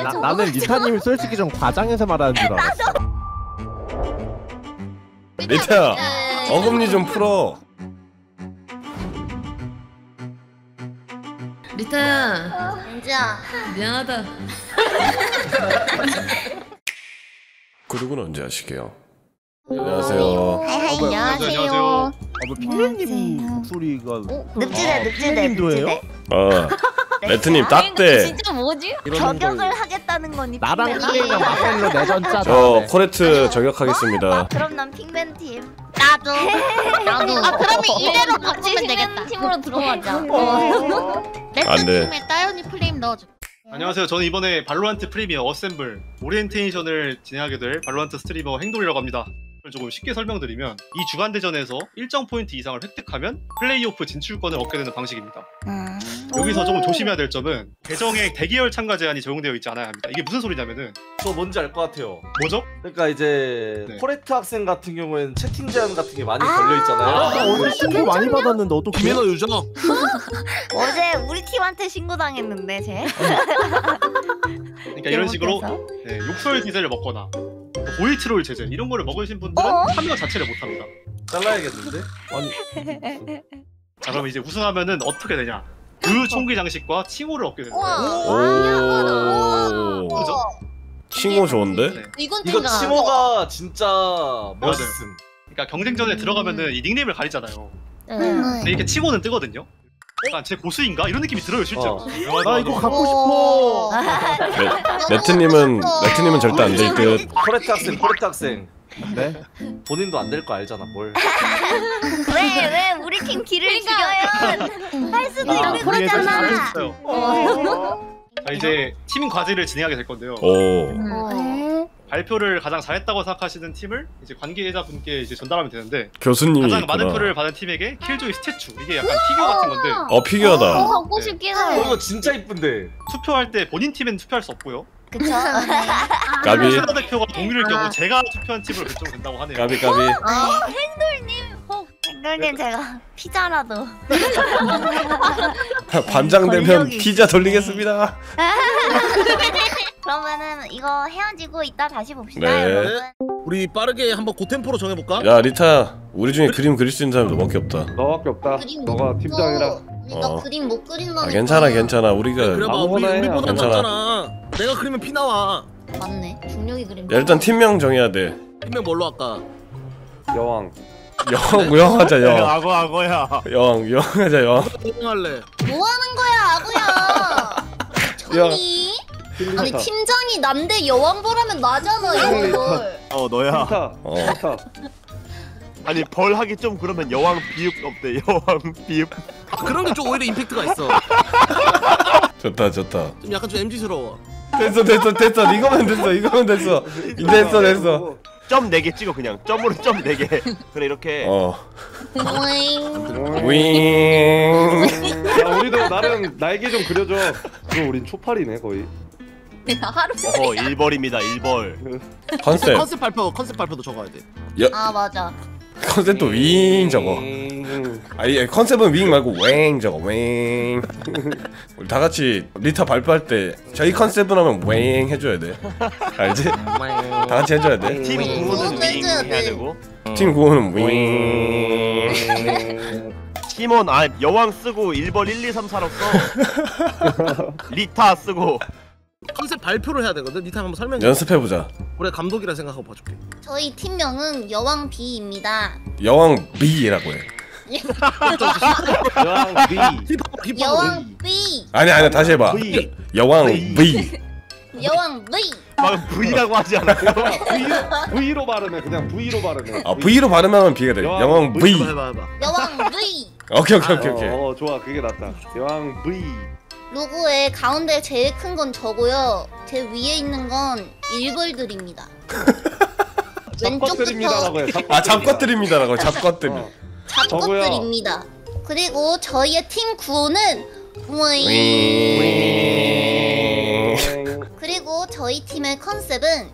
나는 리타님이 솔직히 좀 과장해서 말하는 줄 알았어. 리타야, 어금니 좀 풀어. 리타야. 은지야. 미안하다. 구독은 언제 하시게요? 안녕하세요. 안녕하세요. 뭐 핑맨님 목소리가 늪지대 핑맨님도예요? 매트님 딱대. 진짜 뭐지? 저격을 하겠다는 거니? 나랑 핑맨이랑 맞벌로 내전짜. 저 코레트 저격하겠습니다. 그럼 난 핑맨 팀. 나도. 그러면 이대로 바꾸면 되겠다. 팀으로 들어가자. 안 돼. 팀에 따윤이 플레임 넣어줘. 안녕하세요. 저는 이번에 발로란트 프리미어 어셈블 오리엔테이션을 진행하게 될 발로란트 스트리머 행돌이라고 합니다. 조금 쉽게 설명드리면 이 주간대전에서 일정 포인트 이상을 획득하면 플레이오프 진출권을 얻게 되는 방식입니다. 여기서 조금 조심해야 될 점은 계정에 대기열 참가 제한이 적용되어 있지 않아야 합니다. 이게 무슨 소리냐면은 저 뭔지 알 것 같아요. 뭐죠? 그러니까 이제 네. 코레트 학생 같은 경우에는 채팅 제한 같은 게 많이 걸려 있잖아요. 어제 신고 많이 받았는데 어떻게? 김연아 유저. 어제 우리 팀한테 신고당했는데 쟤. 그러니까 이런 식으로 네, 욕설 기세를 먹거나 보이트롤 제재 이런 거를 먹으신 분들은 참여 자체를 못합니다. 잘라야겠는데? 자 그럼 이제 우승하면은 어떻게 되냐? 그 총기 장식과 칭호를 얻게 됩니다. 오. 그죠? 칭호 좋은데? 네. 이건 이거 치모가 진짜 멋있음. 그러니까 경쟁전에 들어가면은 이 닉네임을 가리잖아요. 근데 이렇게 칭호는 뜨거든요. 약간 제 고수인가? 이런 느낌이 들어요 실제로. 나 이거 갖고 싶어. 매트님은 절대 안 될 듯. 코레트 학생. 네? 본인도 안 될 거 알잖아 뭘. 왜 우리 팀 길을 죽여요? 할 수도 있는 거잖아. 자 이제 팀 과제를 진행하게 될 건데요. 오. 발표를 가장 잘했다고 생각하시는 팀을 이제 관계자분께 이제 전달하면 되는데 교수님이 가장 많은 있구나. 표를 받은 팀에게 킬조이 스태츄 이게 약간 피규어 같은 건데 피규어다. 갖고 싶긴 해. 이거 진짜 이쁜데. 투표할 때 본인 팀엔 투표할 수 없고요. 그쵸? 까비. 최다 대표가 동일일 경우 제가 투표한 팀으로 결정된다고 하네요. 까비. 행돌님 제가 피자라도. 반장되면 권력이. 피자 돌리겠습니다. 그러면은 이거 헤어지고 이따 다시 봅시다. 네. 여러분. 우리 빠르게 한번 고템포로 정해볼까? 야 리타, 우리 중에 그림 그릴 수 있는 사람 너밖에 없다. 너밖에 없다. 너가 팀장이라. 나 그림 못 그린다니까. 괜찮아. 우리가 그래봐 우리 아무거나 해. 우리보다 괜찮아. 낫잖아. 내가 그리면 피 나와. 맞네. 중력이 그림. 야, 일단 팀명 정해야 돼. 팀명 뭘로 할까? 여왕. 여왕하자 여왕. 악어야. 여왕하자 여왕. 할래. 뭐 하는 거야, 아구야? 천이? 아니 팀장이 남대 여왕벌하면 나잖아 여왕벌. 너야. 스타. 아니 벌 하기 좀 그러면 여왕 비읍 어때? 여왕 비읍. 그런 게 좀 오히려 임팩트가 있어. 좋다. 좀 약간 좀 MZ스러워. 됐어. 이거면 됐어. 됐어. 점 4개 찍어 그냥. 점으로 점 4개. 그래 이렇게. 윙. 야 우리도 나름 날개 좀 그려줘. 그럼 우린 초팔이네 거의. 하루. 일벌입니다. 일벌. 컨셉. 컨셉 발표도 적어야 돼. 아 맞아. 컨셉도 윙 저거. 아니 컨셉은 윙 말고 웽 저거 웽. 우리 다 같이 리타 발표할 때 저희 컨셉은 하면 웽 해줘야 돼. 알지? 다 같이 해줘야 돼. 팀 구호는 윙 해야 되고. 팀 구호는 윙. 팀원 여왕 쓰고 일벌 1, 2, 3, 4로 써. 리타 쓰고. 컨셉 발표를 해야 되거든. 니타 한번 설명해. 연습해보자. 그래 감독이라 생각하고 봐줄게. 저희 팀명은 여왕 B입니다. 여왕 B라고 해. 여왕 B. 여왕 B. 아니야 다시 해봐. V. 여왕 V. 여왕 V. 막 V라고 하지 않아요? V로 발음해. 그냥 V로 발음해. V로 발음하면 B가 돼. 여왕 V. 해봐. 여왕 V. 오케이. 좋아 그게 낫다. 여왕 V. 로고의 가운데 제일 큰 건 저고요. 제 위에 있는 건 일벌들입니다. 잡것들입니다라고 해. 잡것들입니다라고. 잡것들. 잡것들입니다. 그리고 저희의 팀 구호는 그리고 저희 팀의 컨셉은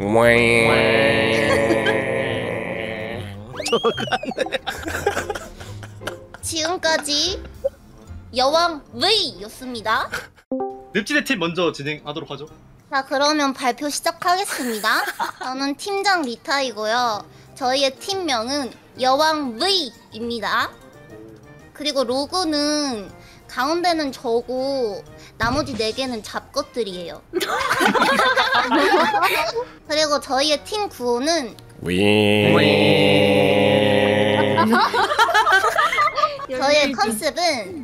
지금까지 여왕 V였습니다. 늪지대 팀 먼저 진행하도록 하죠. 자, 그러면 발표 시작하겠습니다. 저는 팀장 리타이고요. 저희의 팀명은 여왕 V입니다. 그리고 로고는 가운데는 저고 나머지 4개는 잡것들이에요. 그리고 저희의 팀 구호는 저희의 컨셉은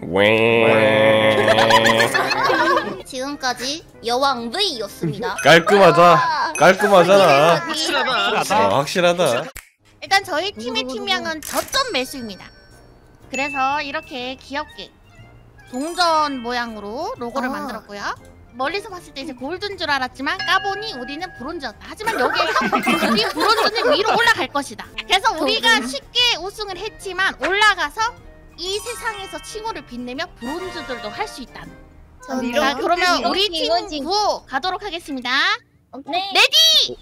지금까지 여왕 V였습니다. 깔끔하잖아. 확실하다. 확실하다. 일단 저희 팀의 팀명은 저점 매수입니다. 그래서 이렇게 귀엽게 동전 모양으로 로고를 만들었고요. 멀리서 봤을 때 이제 골드인 줄 알았지만 까보니 우리는 브론즈였다. 하지만 여기에서 우리 브론즈는 위로 올라갈 것이다. 그래서 우리가 쉽게 우승을 했지만 올라가서 이 세상에서 칭호를 빛내며 브론즈들도 할 수 있다. 자, 그러면 우리 팀 구호 가도록 하겠습니다. 네. 레디!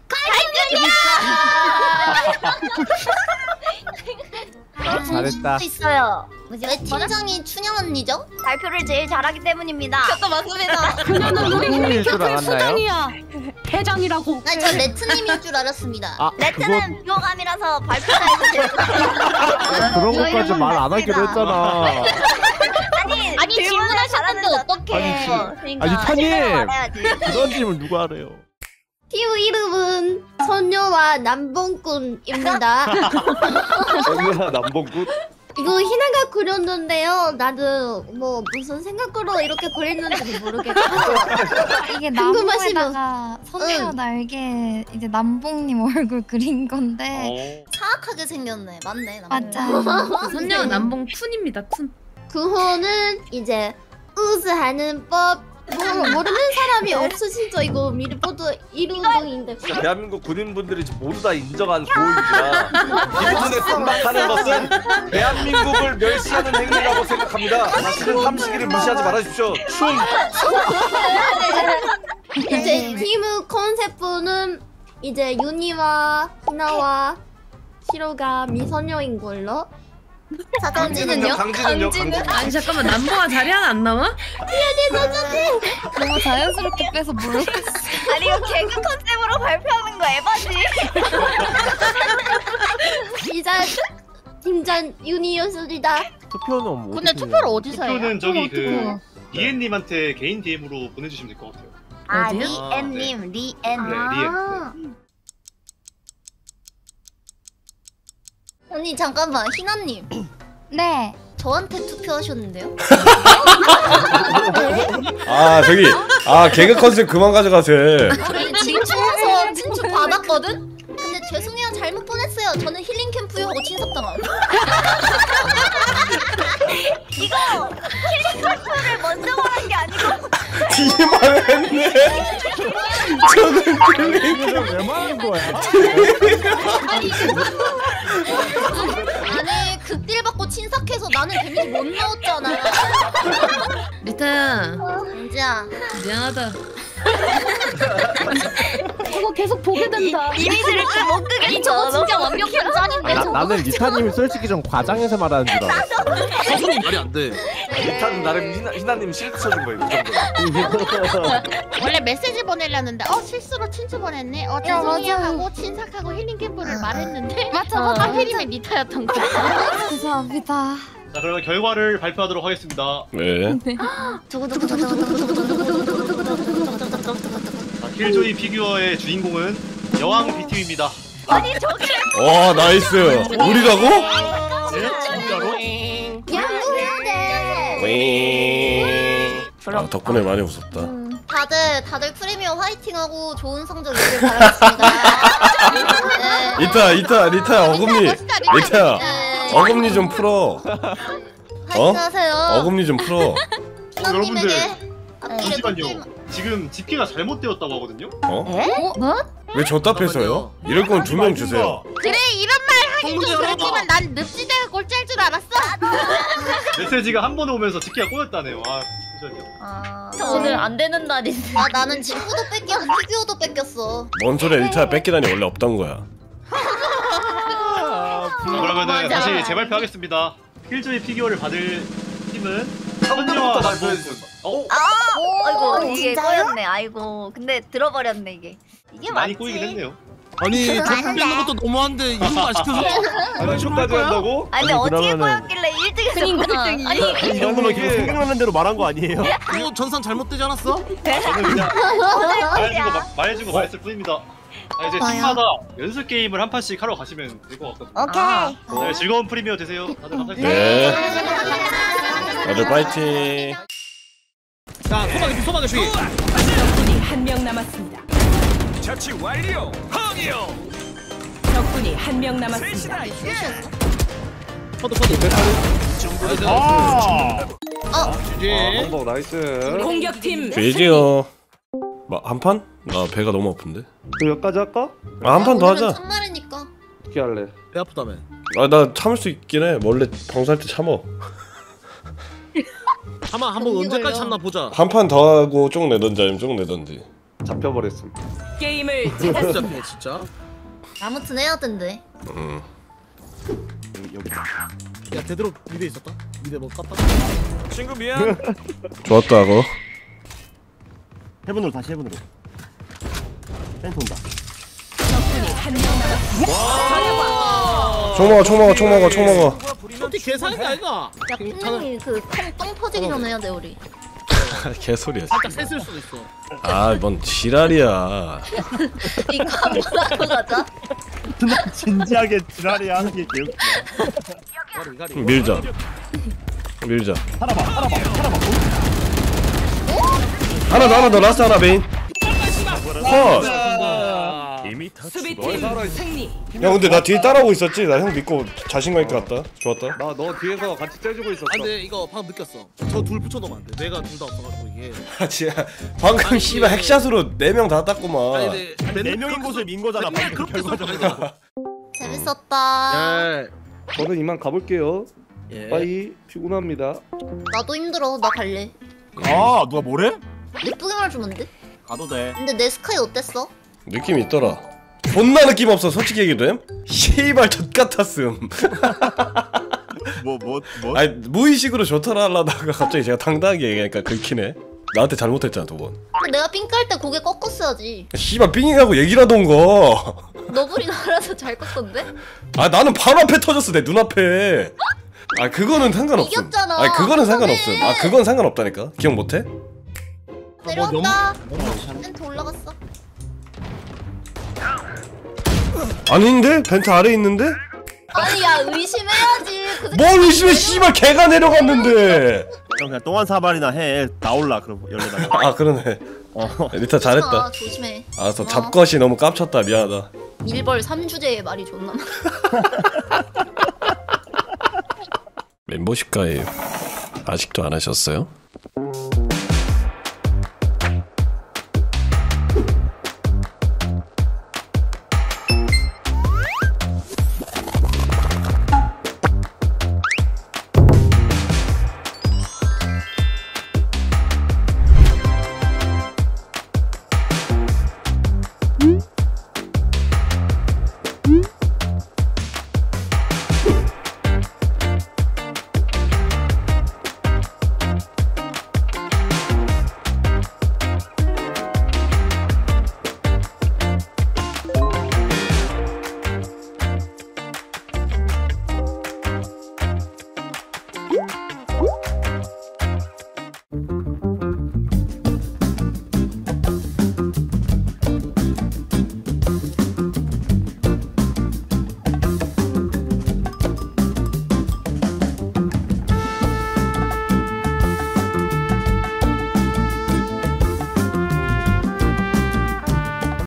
잘했다. 있어요. 왜 팀장이 춘영 언니죠? 발표를 제일 잘하기 때문입니다. 또 맞습니다. 그녀는 우리 힐링 줄 캠프의 알았나요? 수장이야. 대장이라고. 아니, 저 레트님일 줄 알았습니다. 아, 레트는 비호감이라서 발표가 해주세요. 그런 것까지 말 안 하기로 했잖아. 아니 질문하셨는데 어떡해. 아니 타님 그런 질문 누가 하래요? 팀 이름은 선녀와 남봉꾼입니다. 언니야 남봉굿. 이거 희나가 그렸는데요. 나는 뭐 무슨 생각으로 이렇게 그렸는지 모르겠고. 이게 궁금하시면. 나무에다가 선녀 날개 이제 남봉님 얼굴 그린 건데 사악하게 생겼네. 맞네. 맞아. 선녀 남봉 툰입니다. 툰. 그거는 이제 우스하는 법. 모르는 사람이 없으시죠? 이거 미리 보도 1운동인데. 대한민국 군인분들이 모두 다 인정한 고의입니다. 이분의 생각하는 것은 대한민국을 멸시하는 행위라고 생각합니다. 다시는 삼식이를 무시하지 말아주십시오. 이제 팀의 컨셉은 이제 윤희와 희나와 시로가 미소녀인 걸로. 자, 강진은요? 강진은요? 아니 잠깐만 남봉아 자리 하나 안 남아? 너무 자연스럽게 빼서 모르겠어. 아니 이거 개그 컨셉으로 발표하는 거 에바지. 시작. 팀장 윤희였습니다. 투표는 뭐? 근데 투표를 어디서 해요? 투표는 저기 리엔님한테 개인 DM으로 보내주시면 될 것 같아요. 리엔님, 리엔. 네, 리엔. 언니 잠깐만, 희나님. 네. 저한테 투표하셨는데요? 아 저기 개그 컨셉 그만 가져가세요. 저희 진출해서 진출 받았거든? 근데 죄송해요, 잘못 보냈어요. 저는 힐링 캠프요 하고 친섭당함. 이거 힐링 캠프를 먼저 말한 게 아니고 뒤만 했네. 저는 힐링을 왜 말하는 거야? 아니 극딜 받고 친삭해서 나는 데미지 못 넣었잖아. 리타야 은지야, 미안하다. 저거 계속 보게 된다. 이미지를 못 끄겠어. 저거 진짜 완벽한 짠인데 저거. 나는 리타님이 솔직히 좀 과장해서 말하는 줄 알았어. 말이 안 돼. 일단 나름 희나님 실드 쳐준 거예요. 이 정도. 원래 메시지 보내려는데 실수로 친추 보냈네. 죄송해요 하고 친삭하고 힐링 캠프를 말했는데 맞아. 하필이면 리타였던 거야. 죄송합니다. 자, 그러면 결과를 발표하도록 하겠습니다. 네. 자, 킬조이 피규어의 주인공은 여왕 B팀입니다. 아니 저게 와 나이스. 우리라고? 네, 진짜로? 양보해야 돼. 아 덕분에 많이 웃었다. 다들 프리미어 화이팅하고 좋은 성적 이길 바라겠습니다. 네. 리타 어금니. 리타야 네. 어금니 좀 풀어. 화이팅하세요. 어금니 좀 풀어. 여러분들 앞길에 잠시만요. 지금 집계가 잘못되었다고 하거든요. 왜 저 답해서요? 이럴 거면 2명 주세요. 그래 이런 말 하긴 좀 그렇지만 난 늪지대가 꼴찌할 줄 알았어. 메시지가 한 번에 오면서 집계가 꼬였다네요. 잠시만요. 오늘 안 되는 날인데. 나는 친구도 뺏기고 피규어도 뺏겼어. 뭔 소리야 리타야 뺏기다니 원래 없던 거야. 자, 그러면은 다시 재발표하겠습니다. 킬조이 피규어를 받을 팀은 3명부터 날 보여주는. 아이고 이게 진짜요? 꼬였네. 아이고 근데 들어버렸네 이게. 이게 많이 맞지? 꼬이긴 했네요. 아니 저 뛰는 것도 너무한데 이런 거 안 시켜서. 아니 쇼까지 한다고? 아니 아니, 어떻게 그러면은- 꼬였길래 1등에서 그러니까. 아니 이 정도면 계속 생각나는 대로 말한 거 아니에요? 이거 전산 잘못되지 않았어? 저는 그냥 말해주고 말했을 뿐입니다. 이제 뭐요? 팀마다 연습 게임을 한 판씩 하러 가시면 될 것 같거든요. 오케이. 네, 즐거운 프리미어 되세요. 다들 감사합니다. 네. 다들 파이팅. 자 소박이 피. 적군이 한 명 남았습니다. 자치 완료. 항이요. 적군이 한 명 남았습니다. 퍼드. 한번 나이스. 공격팀 되지요. 한 판? 나 배가 너무 아픈데. 그럼 여기까지 할까? 한 판 더 오늘은 하자. 첫날이니까. 어떻게 할래? 배 아프다며. 나 참을 수 있긴 해. 원래 방송할 때 참어. 한번 언제까지 참나 보자. 한 판 더 하고 쪽 내던지 아니면 쪽 내던지. 잡혀버렸음. 게임을 진짜 배 진짜. 아무튼 해야 된대. 여기. 야 되도록 미대 있었다. 미대 뭐 깠다. 친구 미안. 좋았다고. 해븐으로 다시 해븐으로. 센터 온다. 적군이 한 명 남았습니다. 총 먹어. 어떻게 계산이 아이가? 야 핑맨이 그똥 터지기 전에 해야 돼 우리. 개소리야. 살짝 셌을 수도 있어. 뭔 지랄이야. 이거 한번 하고 가자. 진지하게 지랄이 하는 게 개웃기네. 밀자. 하나 더 라스트 하나 메인. 컷. 수비팀 승리. 야 근데 나 뒤에 따라오고 있었지? 나 형 믿고 자신감 있게 갔다. 좋았다. 나 너 뒤에서 같이 째주고 있었어. 아 근데 이거 방금 느꼈어. 저 둘 붙여놓으면 안 돼. 내가 둘 다 없어가지고 이게. 진짜 방금 씨발 핵샷으로 4명 다 땄구만. 아니 근데 네 명인 곳을 민 거잖아. 맨날 방금 그렇게 결과적으로. 재밌었다. 예. 저는 이만 가볼게요. 예. 빠이 피곤합니다. 나도 힘들어. 나 갈래. 아 누가 뭐래? 예쁘게 말해주면 안 돼? 가도 돼. 근데 내 스카이 어땠어? 느낌이 있더라. 존나 느낌 없어. 솔직히 얘기됨. 씨발 젖 같았음. 뭐? 아니 무의식으로 좋더라 하려다가 갑자기 제가 당당하게 얘기하니까 긁히네. 나한테 잘못했잖아 2번. 근데 내가 삥 깔 때 고개 꺾었어야지. 씨발 삥이라고 얘기라도 한 거. 너블이 알아서 잘 껐던데? 나는 바로 앞에 터졌어. 내 눈앞에. 그거는 상관없음. 이겼잖아. 그거는 상관없음. 그건 상관없다니까. 기억 못해? 내려왔다. 멘트 올라갔어. 아닌데? 벤트 아래 있는데? 아니 야 의심해야지. 뭘 의심해? 씨발 개가 내려갔는데. 형 그냥 똥한 사발이나 해. 나올라 그럼 열려다가. 그러네. 리타 잘했다. 조심해. 알았어. 잡것이 너무 깝쳤다. 미안하다. 일벌 3주제의 말이 존나 많아. 멤버십 가입 아직도 안 하셨어요?